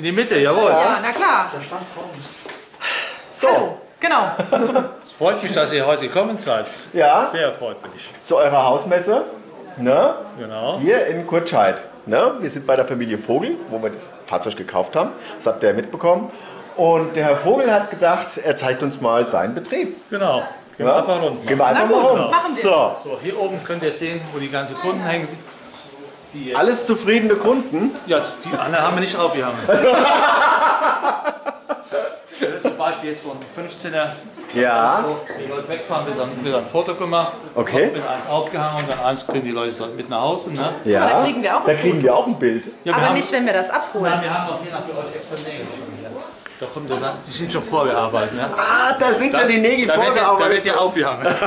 In die Mitte, jawohl. Ja, na klar. So. Hallo, genau. Es freut mich, dass ihr heute gekommen seid. Ja. Sehr freut mich. Zu eurer Hausmesse. Ne? Genau. Hier in Kurtscheid. Ne? Wir sind bei der Familie Vogel, wo wir das Fahrzeug gekauft haben. Das habt ihr ja mitbekommen. Und der Herr Vogel hat gedacht, er zeigt uns mal seinen Betrieb. Genau. Gehen wir einfach runter. Gehen wir einfach Na mal gut, rum. machen wir. So, So, hier oben könnt ihr sehen, wo die ganzen Kunden hängen. Die jetzt, alles zufriedene Kunden. ja, die anderen haben wir nicht aufgehangen. Das ist zum Beispiel jetzt von 15er. Ja. So, die Leute wegfahren, wird ein Foto gemacht. Okay. Wird eins aufgehangen und dann eins kriegen die Leute so mit nach Hause. Ne? Ja. Da kriegen wir auch ein Da kriegen wir auch ein Bild. Ja, wir Aber haben, nicht, wenn wir das abholen. Nein, wir haben auch hier nach für euch extra Nägel schon hier. Da kommt der dann, die sind schon vorgearbeitet. Ne? Ah, da sind ja die Nägel Da wird vorgearbeitet. ja aufgehangen. Ja.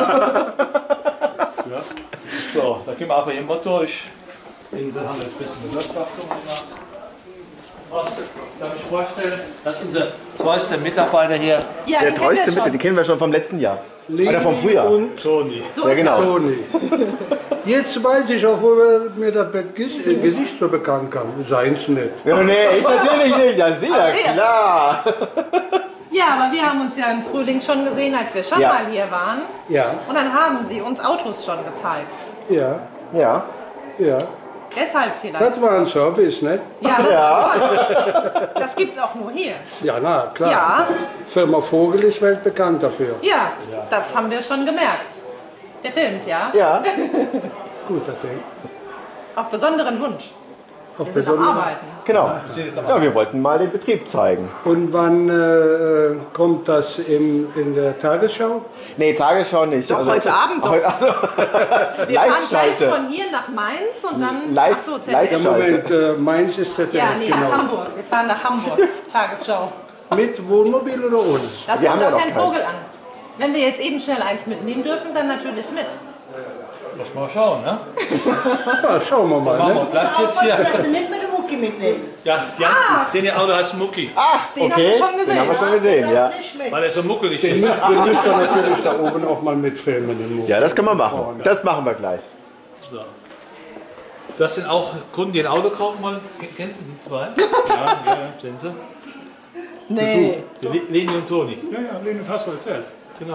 So, da gehen wir aber hier mal durch. Hier haben wir jetzt ein bisschen Bewirtschaftung gemacht. Was kann ich vorstellen? Das ist unser treuester Mitarbeiter hier, Ja, Der den kennen wir treueste schon. Mitte, den kennen wir schon vom letzten Jahr. Oder vom Frühjahr. Und Toni. So Ja, ist genau. Toni. Jetzt weiß ich auch, wo mir das Gesicht so bekannt kam. Seins nicht. Ja, nee, ich natürlich nicht. Ja, sehr ja. klar. Ja, aber wir haben uns ja im Frühling schon gesehen, als wir schon Ja. mal hier waren. Ja, Und dann haben sie uns Autos schon gezeigt. ja, Ja. ja. Deshalb vielleicht. Das war ein Service, ne? Ja, das ist toll. Das gibt's auch nur hier. Ja, na klar. Ja, Firma Vogel ist weltbekannt dafür. ja, das haben wir schon gemerkt. Der filmt, ja? Ja. Guter Ding. Auf besonderen Wunsch. Auch Wir sind am besonders. Arbeiten. Genau. Ja, wir wollten mal den Betrieb zeigen. Und wann kommt das in der Tagesschau? Nee, Tagesschau nicht. Doch, heute Abend doch. Heute, Wir fahren gleich Live-Schalte. von hier nach Mainz und dann... Live- Ach so, live- ZDF. Ja, Moment, Mainz ist ZDF, Ja, nee, nach genau. Hamburg. Wir fahren nach Hamburg. Tagesschau. Mit Wohnmobil oder ohne? Das Wir kommt haben ja auf noch Herrn keins. Vogel an. Wenn wir jetzt eben schnell eins mitnehmen dürfen, dann natürlich mit. Lass mal schauen, ne? Ja, schauen wir mal. Machen wir Ne? Platz jetzt hier. Dass sie nicht mit dem Mucki mitnehmen. Ja, den ihr Auto heißt Mucki, Ach, Den okay. haben wir schon gesehen, Den haben wir ja. schon gesehen, ja. Nicht mit. weil er so muckelig Den ist. müsst ihr natürlich da oben auch mal mitfilmen. Den Mobil. Ja, das können wir machen. Das machen wir gleich. So. Das sind auch Kunden, die ein Auto kaufen wollen. Kennst du die zwei? Ja, sind sie. Nee. Die Leni und Toni. Ja, Lene, hast du erzählt. Genau.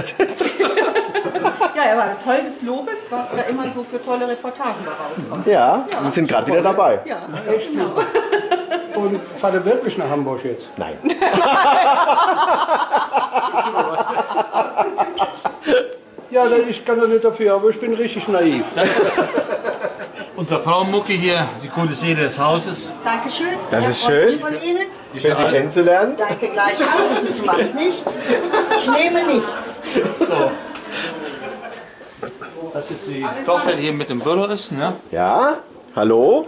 Ja, er war voll des Lobes, was da immer so für tolle Reportagen da rauskommen. Ja, wir sind gerade wieder dabei. Ja, echt genau. Und fahrt ihr wirklich nach Hamburg jetzt? Nein. Ja, ich kann doch nicht dafür, aber ich bin richtig naiv. Das ist unsere Frau Mucki hier, die gute Seele des Hauses. Dankeschön. Das Sehr ist freundlich schön. von Ihnen. Schön, Sie kennenzulernen. Danke gleichfalls. Es macht nichts. Ich nehme nichts. So. Das ist die Tochter, die hier mit im Büro ist. Ne? Ja, hallo.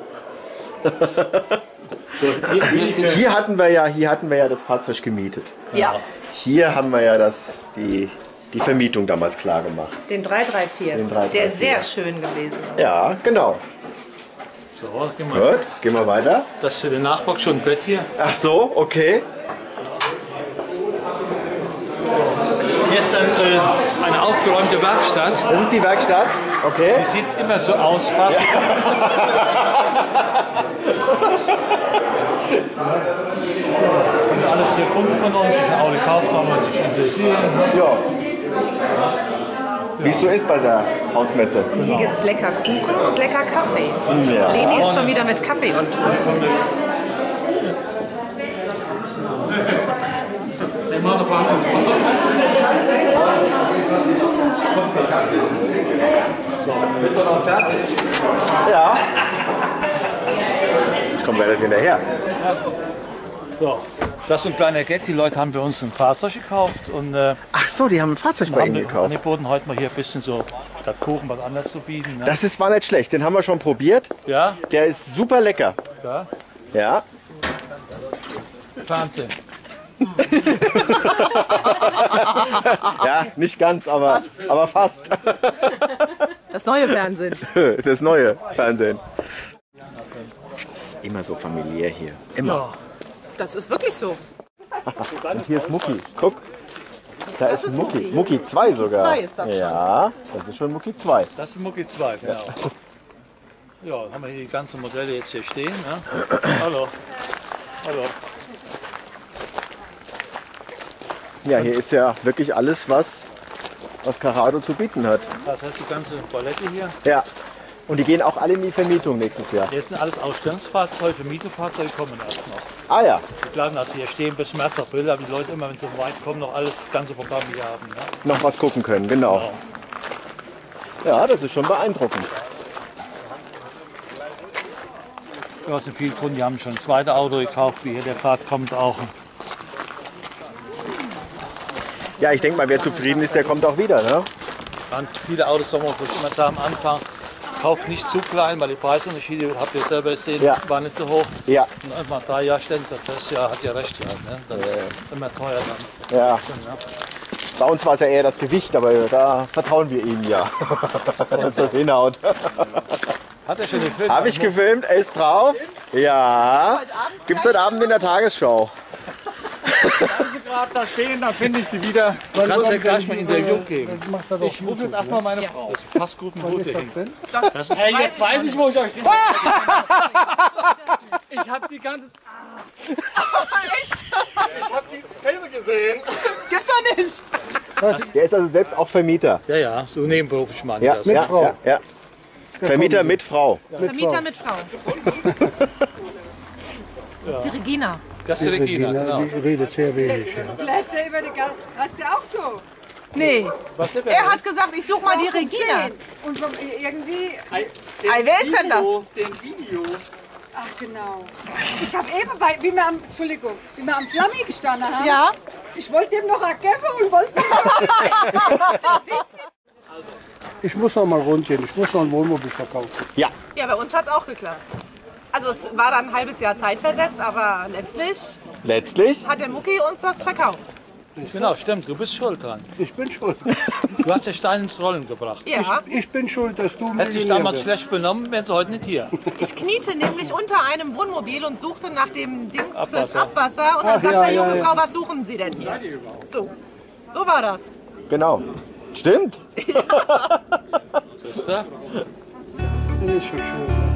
Hier sind Hier hatten wir ja das Fahrzeug gemietet. Ja, Hier haben wir ja die Vermietung damals klar gemacht. den 334. Den 334. Der sehr schön gewesen ist. Ja, genau. so, gehen wir. Gut, gehen wir weiter. Das ist für den Nachbar schon ein Bett hier. Ach so, okay. Hier ist dann eine aufgeräumte Werkstatt. Das ist die Werkstatt. Okay. Die sieht immer so aus, fast. Und alles hier Kunden von uns, die ein Auto gekauft haben und sich interessieren. Ja. Wie es so ist bei der Hausmesse. Hier gibt es lecker Kuchen und lecker Kaffee. Ja. Leni ist schon wieder mit Kaffee und Tour. So, wird dann auch fertig. Ja. Ich komme gleich hinterher. So, das ist ein kleiner Gag. Die Leute haben für uns ein Fahrzeug gekauft und Ach so, die haben ein Fahrzeug bei haben Ihnen gekauft. angeboten, heute mal hier ein bisschen so statt Kuchen was anderes zu bieten. Ne? Das war nicht schlecht. Den haben wir schon probiert. Ja, Der ist super lecker. ja, Ja. Fernsehen. Ja, nicht ganz, aber fast. Das neue Fernsehen. Das neue Fernsehen. Es ist immer so familiär hier. Immer. Das ist wirklich so. Und hier ist Mucki. Guck. Da ist Mucki. Mucki 2 sogar. Mucki 2 ist das schon. Ja, das ist schon Mucki 2. Das ist Mucki 2, genau. Ja, dann haben wir hier die ganzen Modelle jetzt hier stehen. Ne? Hallo. Hallo. Ja, hier ist ja wirklich alles, was Carrado zu bieten hat. Das heißt, die ganze Palette hier. Ja. Und die gehen auch alle in die Vermietung nächstes Jahr. Jetzt sind alles Ausstellungsfahrzeuge, Mietefahrzeuge kommen erst noch. Ah ja, Die bleiben also hier stehen bis März, April, aber die Leute immer, wenn sie so weit kommen, noch alles, das ganze Programm hier haben. Ne? noch was gucken können, genau. Genau. Ja, das ist schon beeindruckend. Ja, es sind viele Kunden, die haben schon ein zweites Auto gekauft, wie hier der gerade kommt auch. Ja, ich denke mal, wer zufrieden ist, der kommt auch wieder. Ne? Und viele Autos, sagen wir, wo ich immer sagen, am Anfang, kauft nicht zu klein, weil die Preisunterschiede, habt ihr selber gesehen, Ja. waren nicht so hoch. Ja, Und einfach 3 Jahre stellen sie fest, ja, hat ja recht gehabt. Ne? Das ist immer teuer dann. ja. Ja. Bei uns war es ja eher das Gewicht, aber da vertrauen wir ihm ja. Dass das hinhaut. Hat er schon gefilmt? Habe ich gefilmt, er ist drauf. Ja. Gibt es heute Abend in der Tagesschau. Gerade da stehen, dann finde ich sie wieder. Du kannst ja gleich mal ein Interview geben. Macht er doch Ich rufe jetzt erstmal meine Frau. Das passt gut mit Hut hin. Hey, jetzt weiß ich, wo ich euch stehe. Ich habe die ganze. Ich habe die Filme gesehen. Gibt's doch nicht. Der ist also selbst auch Vermieter. Ja, ja, so nebenberuflich meine ich Ja, das. ja, ja, ja. Vermieter mit Frau. Vermieter mit Frau. Das ist die Regina. Das ist die Regina, genau. Die redet sehr wenig. Ja. Plätze über die Gas. Hast du auch so? Nee, er hat gesagt, ich suche mal die Regina. Und irgendwie. Wer ist denn das? Den Video. Ach genau. Ich habe eben wie wir am Flammi gestanden haben. Ja. Ich wollte dem noch ergeben und wollte Ich muss noch mal runtergehen, ich muss noch ein Wohnmobil verkaufen. Ja, Ja, bei uns hat es auch geklappt. Also es war dann ein halbes Jahr Zeit versetzt, aber letztlich hat der Mucki uns das verkauft. Genau, stimmt, du bist schuld dran. Ich bin schuld. Du hast den Stein ins Rollen gebracht. Ja, Ich bin schuld, dass du Hätte sich Millionär damals bist. schlecht benommen, wären sie heute nicht hier. ich kniete nämlich unter einem Wohnmobil und suchte nach dem Dings fürs Abwasser. Abwasser. Und dann Ach, sagt ja, der junge ja, ja. Frau, was suchen Sie denn hier? So war das. genau. Stimmt. Siehst du? Das ist schon schön.